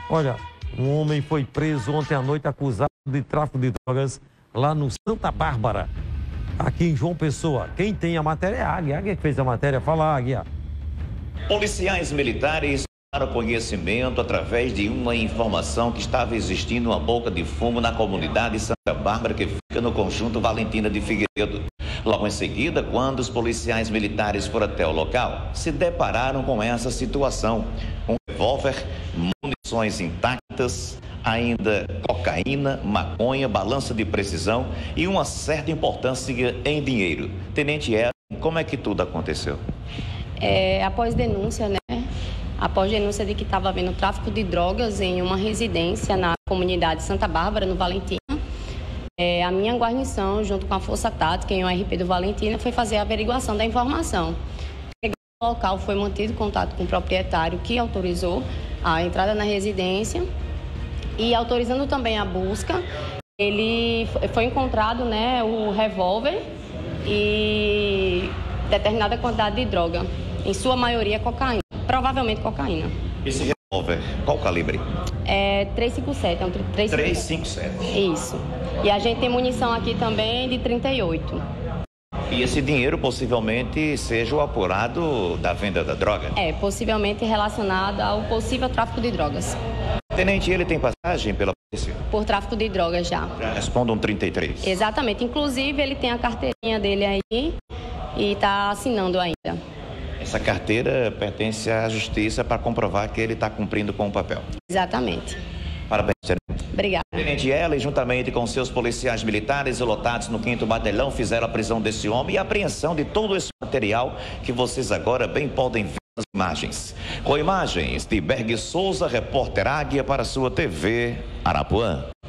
Olha, um homem foi preso ontem à noite acusado de tráfico de drogas lá no Santa Bárbara, aqui em João Pessoa. Quem tem a matéria é a Águia. A Águia que fez a matéria. Fala, Águia. Policiais militares tomaram conhecimento através de uma informação que estava existindo uma boca de fumo na comunidade Santa Bárbara, que fica no conjunto Valentina de Figueiredo. Logo em seguida, quando os policiais militares foram até o local, se depararam com essa situação. Um revólver, munições intactas, ainda cocaína, maconha, balança de precisão e uma certa importância em dinheiro. Tenente Ellen, como é que tudo aconteceu? Após denúncia, Após denúncia de que estava havendo tráfico de drogas em uma residência na comunidade Santa Bárbara, no Valentina, a minha guarnição, junto com a Força Tática e o RP do Valentina, foi fazer a averiguação da informação. No local foi mantido contato com o proprietário que autorizou a entrada na residência e autorizando também a busca, ele foi encontrado o revólver e determinada quantidade de droga, em sua maioria cocaína, provavelmente cocaína. Esse revólver, qual calibre? 357, é um 357. Isso. E a gente tem munição aqui também de 38. E esse dinheiro possivelmente seja o apurado da venda da droga? Possivelmente relacionado ao possível tráfico de drogas. Tenente, ele tem passagem pela polícia? Por tráfico de drogas já. Responda um 33. Exatamente. Inclusive, ele tem a carteirinha dele aí e está assinando ainda. Essa carteira pertence à Justiça para comprovar que ele está cumprindo com o papel. Exatamente. Parabéns, Tenente. Obrigada. Tenente Ellen, juntamente com seus policiais militares lotados no 5º Batalhão, fizeram a prisão desse homem e a apreensão de todo esse material que vocês agora bem podem ver nas imagens. Com imagens de Berg Souza, repórter Águia para a sua TV Arapuã.